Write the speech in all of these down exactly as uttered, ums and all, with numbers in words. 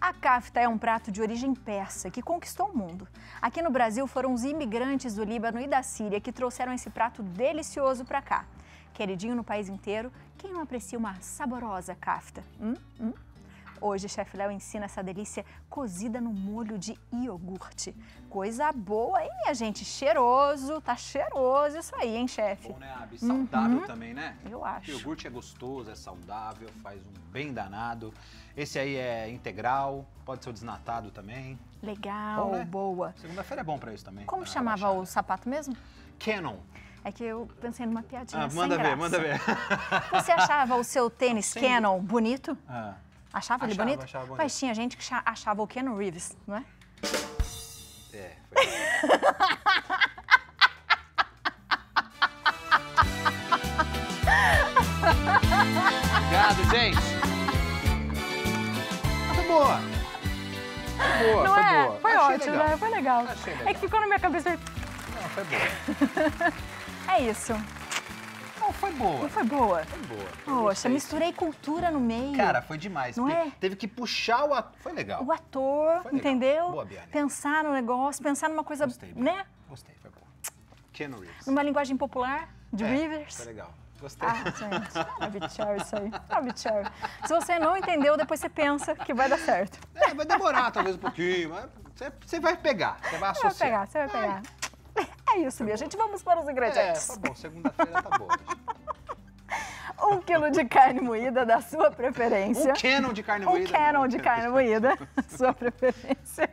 A kafta é um prato de origem persa que conquistou o mundo. Aqui no Brasil foram os imigrantes do Líbano e da Síria que trouxeram esse prato delicioso para cá. Queridinho no país inteiro, quem não aprecia uma saborosa kafta? Hum? Hum? Hoje, Chefe Léo ensina essa delícia cozida no molho de iogurte. Coisa boa, hein, minha gente? Cheiroso, tá cheiroso isso aí, hein, chefe? Bom, né, Abi? Saudável Uhum. também, né? Eu acho. O iogurte é gostoso, é saudável, faz um bem danado. Esse aí é integral, pode ser o desnatado também. Legal, Bom, né? boa. Segunda-feira é bom pra isso também. Como na chamava relaxada. o sapato mesmo? Canon. É que eu pensei numa piadinha Ah, sem manda ver, graça. manda ver. Você achava o seu tênis Sem- Canon bonito? Ah, Achava ele Achava, bonito? achava bonito. Mas tinha gente que cha- achava o Keanu Reeves, não é? é, foi. Obrigado, gente. Ah, foi boa. Foi boa, Não foi é? boa. Foi Achei ótimo, legal. né? Foi legal. Achei É legal. que ficou na minha cabeça. Não, foi boa. É isso. Não, foi boa. Não foi boa? Foi boa. Eu Poxa, gostei, misturei cultura no meio. sim. Cara, foi demais. Não Te- é? Teve que puxar o ator. Foi legal. O ator, Foi legal. entendeu? Boa, Biane. Pensar no negócio, pensar numa coisa, Gostei, Biane. né? Gostei, foi bom. Keanu Reeves. Numa linguagem popular, de É, Rivers. Foi legal. Gostei. Ah, gente, arbitrary isso aí, arbitrary. Se você não entendeu, depois você pensa que vai dar certo. É, vai demorar talvez um pouquinho, mas você, você vai pegar, você vai Você vai associar. pegar, você vai pegar. É isso, minha gente. Vamos para os É, ingredientes. tá bom, segunda-feira tá boa. Um quilo de carne moída da sua preferência. Um Canon de carne Um moída. Canon de carne moída, sua preferência.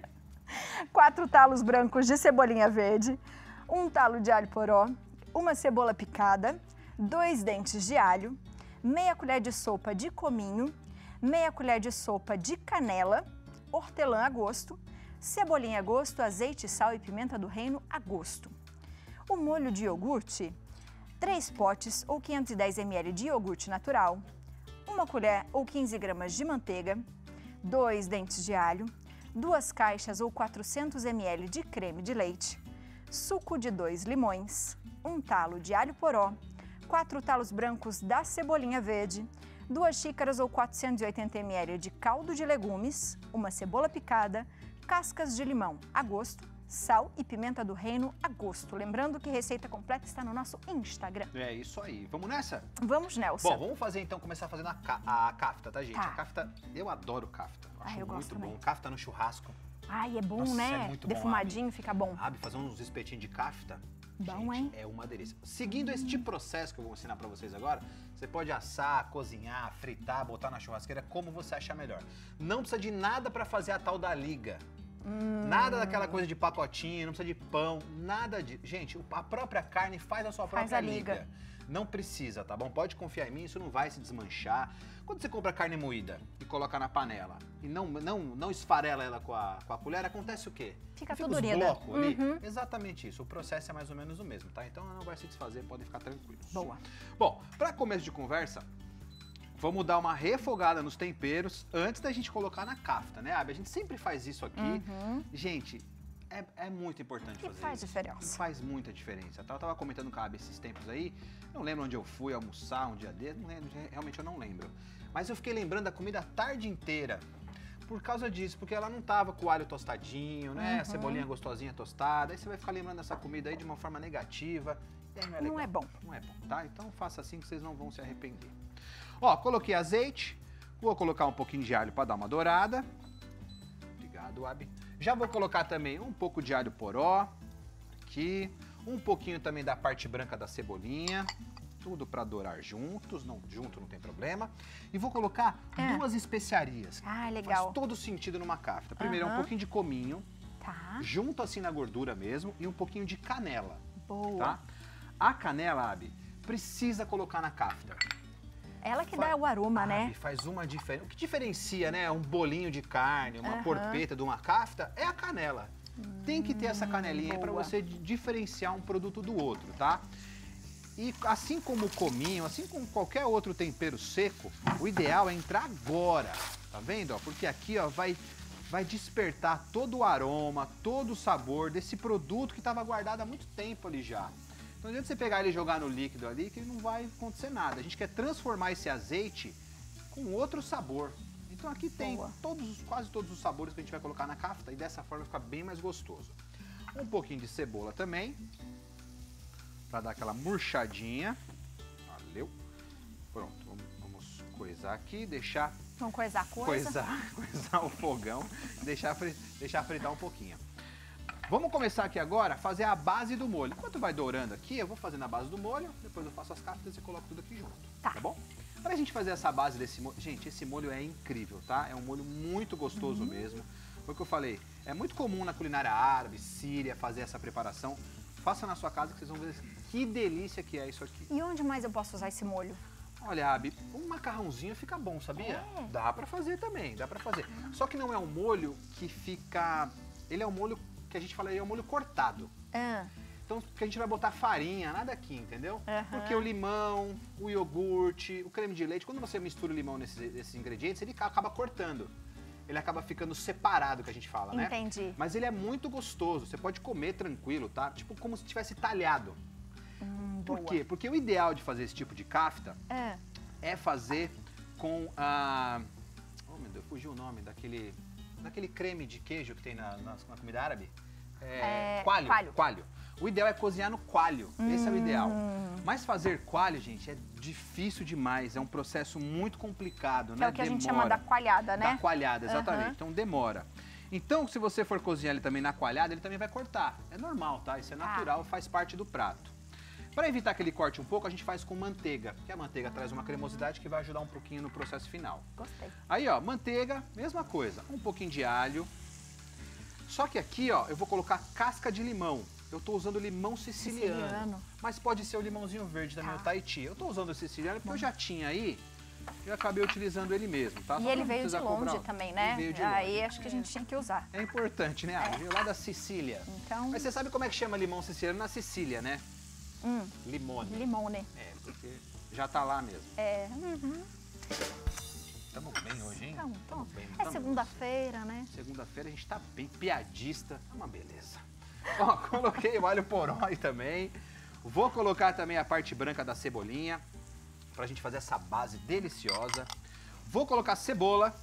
Quatro talos brancos de cebolinha verde. Um talo de alho poró. Uma cebola picada. Dois dentes de alho. Meia colher de sopa de cominho. Meia colher de sopa de canela. Hortelã a gosto. Cebolinha a gosto, azeite, sal e pimenta do reino a gosto. O molho de iogurte, três potes ou quinhentos e dez mililitros de iogurte natural, uma colher ou quinze gramas de manteiga, dois dentes de alho, duas caixas ou quatrocentos mililitros de creme de leite, suco de dois limões, um talo de alho poró, quatro talos brancos da cebolinha verde, duas xícaras ou quatrocentos e oitenta mililitros de caldo de legumes, uma cebola picada, cascas de limão a gosto, sal e pimenta do reino a gosto. Lembrando que receita completa está no nosso Instagram. É isso aí. Vamos nessa? Vamos, Nelson. Bom, vamos fazer então, começar fazendo a, ca a kafta, tá, gente? Tá. A kafta, eu adoro kafta. Eu Ah, acho eu muito gosto bom. também. Kafta no churrasco. Ai, é bom, Nossa, né? é muito bom, Defumadinho, fica bom. Sabe, fazer uns espetinhos de kafta. Bom, gente, hein? é uma delícia. Seguindo este processo que eu vou ensinar pra vocês agora, você pode assar, cozinhar, fritar, botar na churrasqueira, como você achar melhor. Não precisa de nada pra fazer a tal da liga. Hum. Nada daquela coisa de pacotinho, não precisa de pão, nada de... Gente, o- a própria carne faz a sua Faz própria a liga. liga. Não precisa, tá bom? Pode confiar em mim, isso não vai se desmanchar. Quando você compra carne moída e coloca na panela e não, não, não esfarela ela com a, com a colher, acontece o quê? Fica Fica tudo os unida. blocos ali. Uhum. Exatamente isso. O processo é mais ou menos o mesmo, tá? Então não vai se desfazer, podem ficar tranquilos. Boa. Bom, para começo de conversa, vamos dar uma refogada nos temperos antes da gente colocar na kafta, né, Abi? A gente sempre faz isso aqui. Uhum. Gente, é, é muito importante E fazer faz isso. diferença. E faz muita diferença. Tá? Eu tava comentando com a Abi esses tempos aí, não lembro onde eu fui almoçar um dia dele, não lembro, realmente eu não lembro. Mas eu fiquei lembrando da comida a tarde inteira. Por causa disso, porque ela não tava com o alho tostadinho, né? Uhum. A cebolinha gostosinha tostada. Aí você vai ficar lembrando dessa comida aí de uma forma negativa. E aí não é legal. Não é bom. Não é bom, tá? Então faça assim que vocês não vão se arrepender. Ó, coloquei azeite. Vou colocar um pouquinho de alho para dar uma dourada. Obrigado, Abi. Já vou colocar também um pouco de alho poró. Aqui. Um pouquinho também da parte branca da cebolinha. Tudo para dourar juntos, não, junto não tem problema. E vou colocar É. duas especiarias. Ah, legal. Faz todo sentido numa kafta. Primeiro, Aham. um pouquinho de cominho, Tá. junto assim na gordura mesmo, e um pouquinho de canela, Boa. tá? A canela, Abi, precisa colocar na kafta. Ela que Fa- dá o aroma, Abi, né? faz uma diferença. O que diferencia, né, um bolinho de carne, uma Aham. porpeta de uma kafta, é a canela. Tem que ter essa canelinha para boa. você di- diferenciar um produto do outro, tá? E assim como o cominho, assim como qualquer outro tempero seco, o ideal é entrar agora, tá vendo? Ó? Porque aqui ó, vai, vai despertar todo o aroma, todo o sabor desse produto que estava guardado há muito tempo ali já. Então não adianta você pegar ele e jogar no líquido ali que não vai acontecer nada. A gente quer transformar esse azeite com outro sabor. Então aqui tem Boa. todos, quase todos os sabores que a gente vai colocar na kafta e dessa forma fica bem mais gostoso. Um pouquinho de cebola também, para dar aquela murchadinha. Valeu. Pronto, vamos, vamos coisar aqui, deixar... Vamos coisar a coisa. Coisar, coisar o fogão, deixar, deixar fritar um pouquinho. Vamos começar aqui agora a fazer a base do molho. Enquanto vai dourando aqui, eu vou fazendo a base do molho, depois eu faço as kaftas e coloco tudo aqui junto, tá, tá bom? Para a gente fazer essa base desse molho, gente, esse molho é incrível, tá? É um molho muito gostoso uhum. mesmo. Foi o que eu falei, é muito comum na culinária árabe, síria, fazer essa preparação. Faça na sua casa que vocês vão ver que delícia que é isso aqui. E onde mais eu posso usar esse molho? Olha, Abi, um macarrãozinho fica bom, sabia? É. Dá pra fazer também, dá pra fazer. Só que não é um molho que fica... Ele é um molho que a gente fala, ele é um molho cortado. É. Então, porque a gente vai botar farinha, nada aqui, entendeu? Uhum. Porque o limão, o iogurte, o creme de leite, quando você mistura o limão nesses, nesses ingredientes, ele acaba cortando. Ele acaba ficando separado, que a gente fala, né? Entendi. Mas ele é muito gostoso, você pode comer tranquilo, tá? Tipo como se tivesse talhado. Hum, Por boa. quê? Porque o ideal de fazer esse tipo de kafta é, é fazer com a... Oh, meu Deus, fugiu o nome daquele, daquele creme de queijo que tem na, na, na comida árabe. É, é, coalho, coalho. coalho. O ideal é cozinhar no coalho, hum. esse é o ideal. Mas fazer coalho, gente, é difícil demais, é um processo muito complicado, que né? É o que demora. a gente chama da coalhada, né? Da coalhada, exatamente. Uhum. Então demora. Então, se você for cozinhar ele também na coalhada, ele também vai cortar. É normal, tá? Isso é natural, ah. faz parte do prato. Para evitar que ele corte um pouco, a gente faz com manteiga, porque a manteiga ah. traz uma cremosidade que vai ajudar um pouquinho no processo final. Gostei. Aí, ó, manteiga, mesma coisa, um pouquinho de alho. Só que aqui, ó, eu vou colocar casca de limão. Eu tô usando limão siciliano, siciliano. Mas pode ser o limãozinho verde também, tá. o Tahiti. Eu tô usando o siciliano porque Bom. eu já tinha aí, eu acabei utilizando ele mesmo, tá? E Só ele veio de longe cobrar. também, né? Veio de Aí longe. acho que a gente tinha que usar. É importante, né? É. Veio lá da Sicília. Então... Mas você sabe como é que chama limão siciliano na Sicília, né? Hum. Limone. Limone. É, porque já tá lá mesmo. É. Uhum. Tamo bem hoje, hein? Tamo, tamo. bem. É segunda-feira, né? Segunda-feira a gente tá bem piadista. É uma beleza. Ó, coloquei o alho poró aí também. Vou colocar também a parte branca da cebolinha pra gente fazer essa base deliciosa. Vou colocar cebola.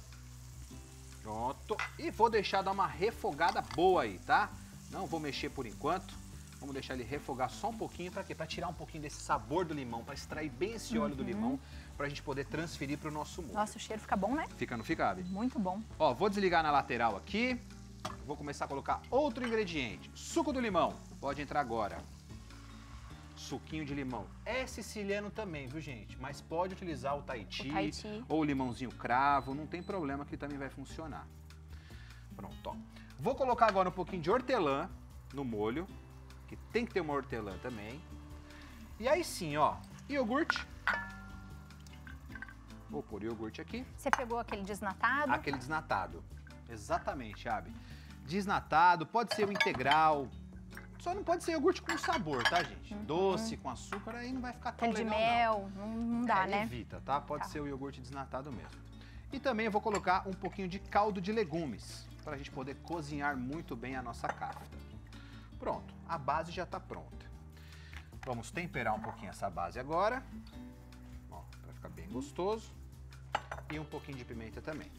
Pronto. E vou deixar dar uma refogada boa aí, tá? Não vou mexer por enquanto. Vamos deixar ele refogar só um pouquinho, pra quê? Pra tirar um pouquinho desse sabor do limão, pra extrair bem esse óleo uhum. do limão, pra gente poder transferir pro nosso molho. Nossa, o cheiro fica bom, né? Fica, não fica, Abi? Muito bom. Ó, vou desligar na lateral aqui. Vou começar a colocar outro ingrediente. Suco do limão. Pode entrar agora. Suquinho de limão. É siciliano também, viu, gente? Mas pode utilizar o Tahiti, o Tahiti. ou o limãozinho cravo. Não tem problema que também vai funcionar. Pronto, ó. Vou colocar agora um pouquinho de hortelã no molho. Que tem que ter uma hortelã também. E aí sim, ó, iogurte. Vou pôr iogurte aqui. Você pegou aquele desnatado? Aquele desnatado. Exatamente, Abi. Desnatado, pode ser o integral. Só não pode ser iogurte com sabor, tá, gente? Uhum. Doce, com açúcar, aí não vai ficar tão Aquele legal, de mel, não, não dá, é, né? Evita, tá? Pode tá. ser o iogurte desnatado mesmo. E também eu vou colocar um pouquinho de caldo de legumes, para a gente poder cozinhar muito bem a nossa kafta. Pronto, a base já está pronta. Vamos temperar um pouquinho essa base agora, para ficar bem gostoso. E um pouquinho de pimenta também.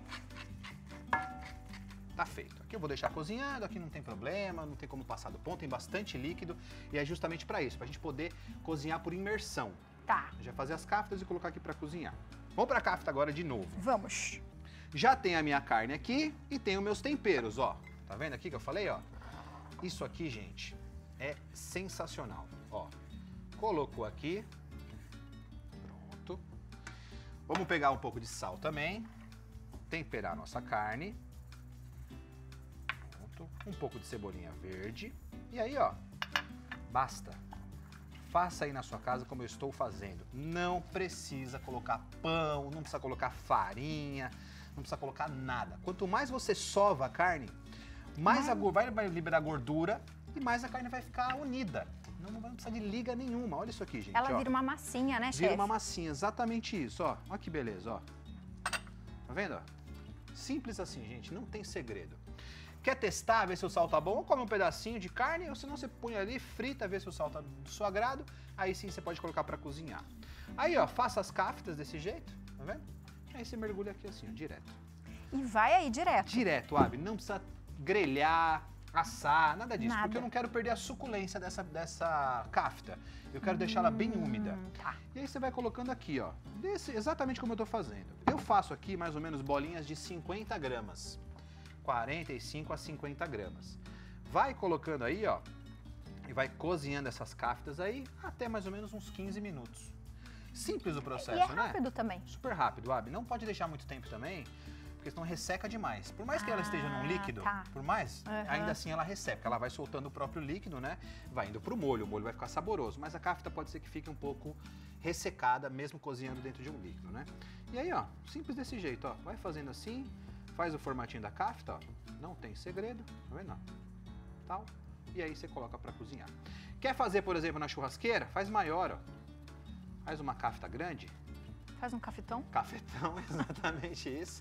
Tá feito. Aqui eu vou deixar cozinhando, aqui não tem problema, não tem como passar do ponto, tem bastante líquido. E é justamente para isso, para a gente poder cozinhar por imersão. Tá. Já fazer as kaftas e colocar aqui para cozinhar. Vamos para a kafta agora de novo. Vamos. Já tem a minha carne aqui e tem os meus temperos, ó. Tá vendo aqui que eu falei, ó? Isso aqui, gente, é sensacional. Ó, colocou aqui. Pronto. Vamos pegar um pouco de sal também. Temperar a nossa carne. Pronto. Um pouco de cebolinha verde. E aí, ó, basta. Faça aí na sua casa como eu estou fazendo. Não precisa colocar pão, não precisa colocar farinha, não precisa colocar nada. Quanto mais você sova a carne, mais a, vai liberar gordura e mais a carne vai ficar unida. Não, não vai precisar de liga nenhuma. Olha isso aqui, gente. Ela ó. vira uma massinha, né, chefe? Vira uma massinha, exatamente isso, ó. Olha que beleza, ó. Tá vendo, ó? Simples assim, gente, não tem segredo. Quer testar, ver se o sal tá bom? Come um pedacinho de carne, ou se não, você põe ali, frita, vê se o sal tá do seu agrado. Aí sim você pode colocar pra cozinhar. Aí, ó, faça as kaftas desse jeito, tá vendo? Aí você mergulha aqui assim, ó, direto. E vai aí direto. Direto, Abi. Não precisa grelhar, assar, nada disso. Nada. Porque eu não quero perder a suculência dessa, dessa kafta. Eu quero hum, deixar ela bem úmida. Tá. E aí você vai colocando aqui, ó. Desse, exatamente como eu tô fazendo. Eu faço aqui mais ou menos bolinhas de cinquenta gramas. quarenta e cinco a cinquenta gramas. Vai colocando aí, ó. E vai cozinhando essas kaftas aí até mais ou menos uns quinze minutos. Simples o processo, e é né? rápido também. Super rápido, Abi. Não pode deixar muito tempo também, porque senão resseca demais. Por mais que ah, ela esteja num líquido, tá. por mais, uhum. ainda assim ela resseca. Ela vai soltando o próprio líquido, né? Vai indo pro molho, o molho vai ficar saboroso. Mas a kafta pode ser que fique um pouco ressecada, mesmo cozinhando dentro de um líquido, né? E aí, ó, simples desse jeito, ó. Vai fazendo assim, faz o formatinho da kafta, ó. Não tem segredo, tá vendo? Tal. E aí você coloca pra cozinhar. Quer fazer, por exemplo, na churrasqueira? Faz maior, ó. Faz uma kafta grande. Faz um cafetão? Cafetão, exatamente isso.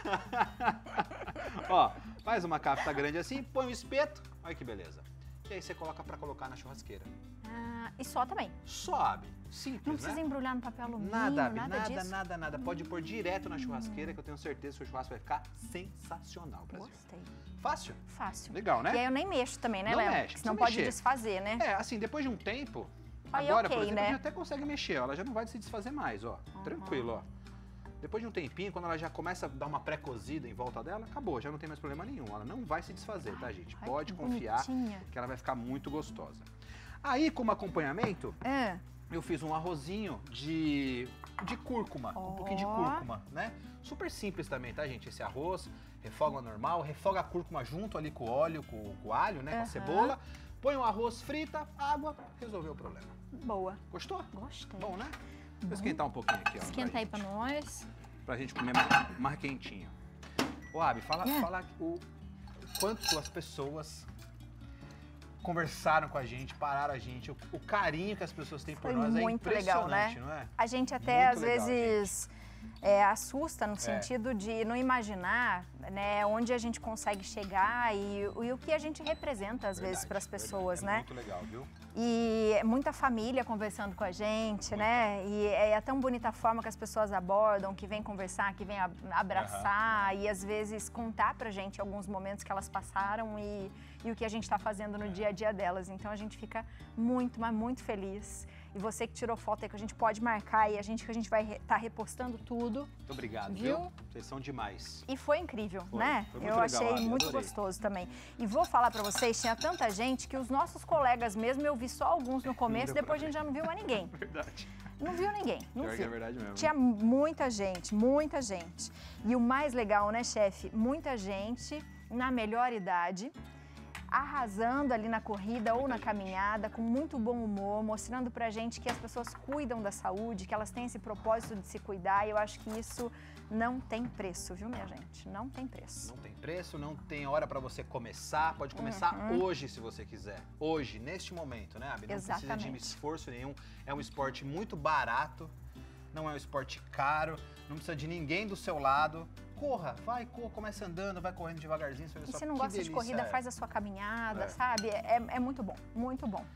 Ó, faz uma kafta grande assim, põe um espeto, olha que beleza. E aí você coloca pra colocar na churrasqueira. Ah, e só também? Só, Abi. Simples, Não precisa né? embrulhar no papel alumínio, nada, Abi, nada, nada, disso? nada, nada. Pode pôr direto na churrasqueira, que eu tenho certeza que o seu churrasco vai ficar sensacional, Brasil. Gostei. Fácil? Fácil. Legal, né? E aí eu nem mexo também, né, Não Léo? mexe, Senão precisa pode mexer. desfazer, né? É, assim, depois de um tempo, Aí agora, ok, por exemplo, né? a gente até consegue mexer, ó, ela já não vai se desfazer mais, ó. Uhum. Tranquilo, ó. Depois de um tempinho, quando ela já começa a dar uma pré-cozida em volta dela, acabou, já não tem mais problema nenhum. Ela não vai se desfazer, tá, gente? Ai, Pode que confiar bonitinha. que ela vai ficar muito gostosa. Aí, como acompanhamento, É. eu fiz um arrozinho de, de cúrcuma, Oh. um pouquinho de cúrcuma, né? Super simples também, tá, gente? Esse arroz, refoga normal, refoga a cúrcuma junto ali com o óleo, com, com o alho, né? Com a Uhum. cebola. Põe o arroz, frita, água, resolveu o problema. Boa. Gostou? Gostei. Bom, né? Vou esquentar um pouquinho aqui, ó. Esquenta aí pra gente, nós. pra gente comer mais, mais quentinho. Ô, Abi, fala, É. fala o quanto as pessoas conversaram com a gente, pararam a gente, o, o carinho que as pessoas têm por Foi nós é muito legal, impressionante, né? não é? A gente até, Muito às legal, vezes, é, assusta no sentido de não imaginar, né, onde a gente consegue chegar e, e o que a gente representa, às vezes, Verdade, para as verdade. pessoas, É né? muito legal, viu? E muita família conversando com a gente, né? E é tão bonita a forma que as pessoas abordam, que vem conversar, que vem abraçar e às vezes contar pra gente alguns momentos que elas passaram e, e o que a gente está fazendo no dia a dia delas. Então a gente fica muito, mas muito feliz. E você que tirou foto aí que a gente pode marcar e a gente que a gente vai estar tá repostando tudo. Muito obrigado, viu? viu? Vocês são demais. E foi incrível, Foi, né? foi muito Eu legal, achei Abi, muito adorei. gostoso também. E vou falar pra vocês, tinha tanta gente que os nossos colegas mesmo, eu vi só alguns no começo, deu depois a pra gente já não viu mais ninguém. Verdade. Não viu ninguém, não Pior que viu. é verdade mesmo. Tinha muita gente, muita gente. E o mais legal, né, chefe? Muita gente na melhor idade, arrasando ali na corrida ou na caminhada, com muito bom humor, mostrando pra gente que as pessoas cuidam da saúde, que elas têm esse propósito de se cuidar. E eu acho que isso não tem preço, viu, minha gente? Não tem preço. Não tem preço, não tem hora pra você começar. Pode começar Uhum. hoje, se você quiser. Hoje, neste momento, né, Abi? Não precisa de Exatamente. esforço nenhum. É um esporte muito barato, não é um esporte caro, não precisa de ninguém do seu lado. Corra, vai, corra, começa andando, vai correndo devagarzinho. Você vê E só se não que gosta de delícia corrida, é. faz a sua caminhada, É. sabe? É, é muito bom, muito bom.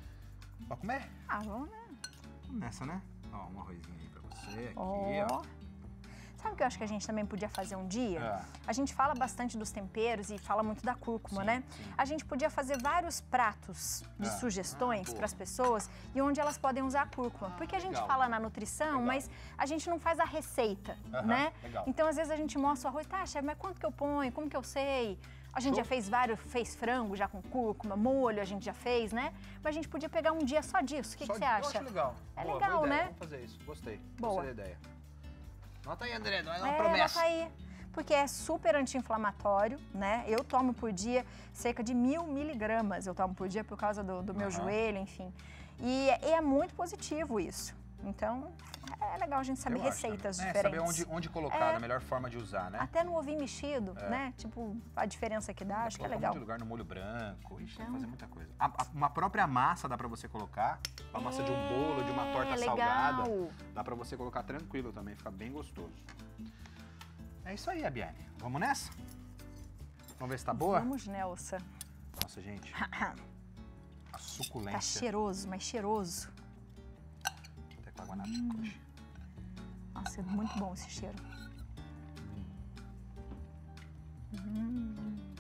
Pra comer? Ah, vamos, né? Começa, né? Ó, um arrozinho aí pra você, aqui, Ó. ó. Sabe o que eu acho que a gente também podia fazer um dia? Ah. A gente fala bastante dos temperos e fala muito da cúrcuma, Sim, né? sim. A gente podia fazer vários pratos de Ah. sugestões Ah, boa. para as pessoas e onde elas podem usar a cúrcuma. Ah, Porque a gente legal. fala na nutrição, Legal. mas a gente não faz a receita, Aham, né? legal. Então, às vezes, a gente mostra o arroz, tá, chefe, mas quanto que eu ponho? Como que eu sei? A gente Show. já fez vários, fez frango já com cúrcuma, molho a gente já fez, né? Mas a gente podia pegar um dia só disso. O que, Só que você de- acha? Eu acho legal. É Boa, legal, boa ideia. né? Vamos fazer isso. Gostei. Boa. Gostei da ideia. Nota aí, André. Não é uma É, promessa. anota aí. Porque é super anti-inflamatório, né? Eu tomo por dia cerca de mil miligramas, eu tomo por dia por causa do, do meu Aham. joelho, enfim. E, e é muito positivo isso. Então, é legal a gente saber Eu acho receitas também. É, diferentes. saber onde, onde colocar, É. da melhor forma de usar, né? Até no ovinho mexido, É. né? Tipo, a diferença que dá, acho que é Colocar legal. muito lugar no molho branco, ixi, dá pra Então. fazer muita coisa. A- a- uma própria massa dá pra você colocar, a massa de um bolo, de uma torta É, salgada, legal. dá pra você colocar tranquilo também, fica bem gostoso. É isso aí, Abiane. Vamos nessa? Vamos ver se tá boa? Vamos, Nelsa. Nossa, gente, a suculência. Tá cheiroso, mas cheiroso. Até com água na boca hoje. Nossa, é muito bom esse cheiro. Hum.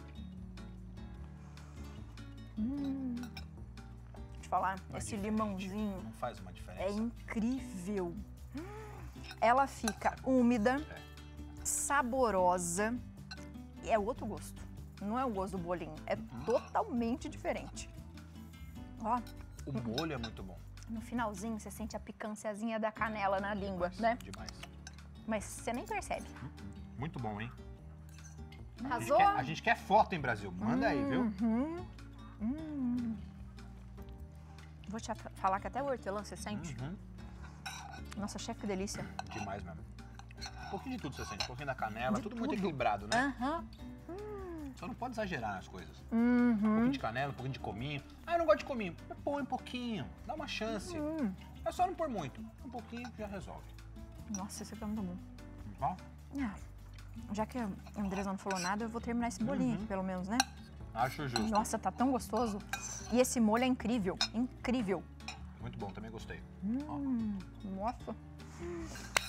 Hum. Deixa eu falar, Não é esse diferente. limãozinho Não faz uma diferença. é incrível. Ela fica úmida, É. saborosa e é outro gosto. Não é o gosto do bolinho, é totalmente diferente. Ó, O molho é muito bom. no finalzinho você sente a picânciazinha da canela na língua, né? Demais. Mas você nem percebe. Muito bom, hein? A gente, Arrasou? quer, a gente quer foto, hein, Brasil? Manda aí, viu? Uhum. Hum. Vou te falar que até o hortelã você sente. Uhum. Nossa, chefe, que delícia. Demais mesmo. Um pouquinho de tudo você sente. Um pouquinho da canela, De tudo, muito tudo. equilibrado, né? Aham. Só não pode exagerar nas coisas. Um Uhum. pouquinho de canela, um pouquinho de cominho. Ah, eu não gosto de cominho. Põe um pouquinho, dá uma chance. Hum. É só não pôr muito. Um pouquinho já resolve. Nossa, esse aqui é muito bom. Ó, Ah, já que a Andresa não falou nada, eu vou terminar esse bolinho, Uhum. pelo menos, né? acho justo. Nossa, tá tão gostoso. E esse molho é incrível, incrível. Muito bom, também gostei. Hum, nossa.